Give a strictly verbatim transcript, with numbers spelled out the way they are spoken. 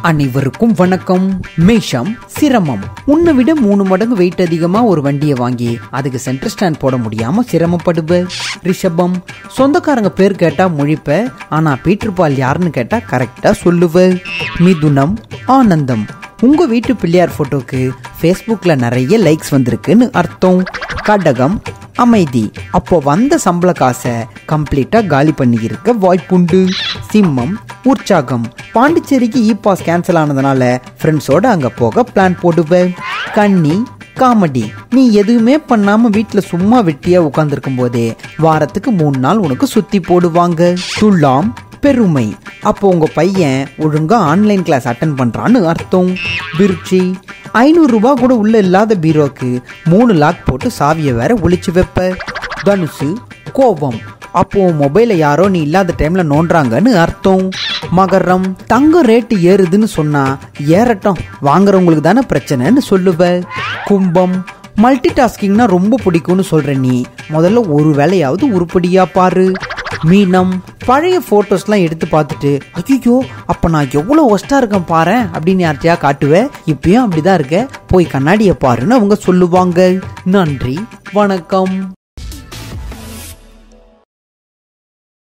அனைவருக்கும் வணக்கம். மேஷம் சிரமம். உன்னை விட மூணு மடங்கு வெயிட் அதிகமா ஒரு வண்டியை வாங்கி அதுக்கு சென்டர் ஸ்டாண்ட் போட முடியாம சிரமப்படுவ. ரிஷபம், சொந்தக்காரங்க பேர் கேட்டா முழிப்ப, ஆனா பீட்டர் பால் யாருன்னு கேட்டா கரெக்டா சொல்லுவ. மிதுனம் ஆனந்தம். உங்க வீட்டு பிள்ளையார் போட்டோக்கு ஃபேஸ்புக்ல நிறைய லைக்ஸ் வந்திருக்குன்னு அர்த்தம். கடகம் அமைதி. அப்போ வந்த சம்பள காசை கம்ப்ளீட்டா காலி பண்ணி இருக்க வாய்ப்புண்டு. சிம்மம் உற்சாகம். பாண்டிச்சேரிக்கு இ பாஸ் கேன்சல் ஆனதுனால ஃப்ரெண்ட்ஸோட அங்க போக பிளான் போடுவேன். கன்னி காமெடி. நீ எதுவுமே பண்ணாம வீட்டுல சும்மா வெட்டியா உட்கார்ந்துருக்கும் போதே வாரத்துக்கு மூணு நாள் உனக்கு சுத்தி போடுவாங்க. துலாம் பெருமை. அப்போ உங்க பையன் ஒழுங்கா ஆன்லைன் கிளாஸ் அட்டன் பண்றான்னு அர்த்தம். விருட்சி, ஐநூறு ரூபாய் கூட உள்ள இல்லாத பீரோக்கு மூணு லாக் போட்டு சாவியை வேற ஒளிச்சு வைப்ப. தனுசு கோபம். அப்போ மொபைலை யாரோ நீ இல்லாத டைம்ல நோண்டுறாங்கன்னு அர்த்தம். மகரம், தங்கம் ரேட்டு ஏறுதுன்னு சொன்னா ஏறட்டும், வாங்குறவங்களுக்கு தானே பிரச்சனைன்னு சொல்லுவ. கும்பம், மல்டி டாஸ்கிங்னா ரொம்ப பிடிக்கும்னு சொல்ற நீ முதல்ல ஒரு வேலையாவது உருப்படியா பாரு. மீனம், பழைய போட்டோஸ்லாம் எடுத்து பார்த்துட்டு ஐயோ அப்ப நான் எவ்வளவு ஒஸ்டா இருக்கேன் பாரு அப்படின்னு யார்ட்டையா காட்டுவேன். இப்பயும் அப்படிதான் இருக்க, போய் கண்ணாடியை பாருன்னு அவங்க சொல்லுவாங்க. நன்றி, வணக்கம்.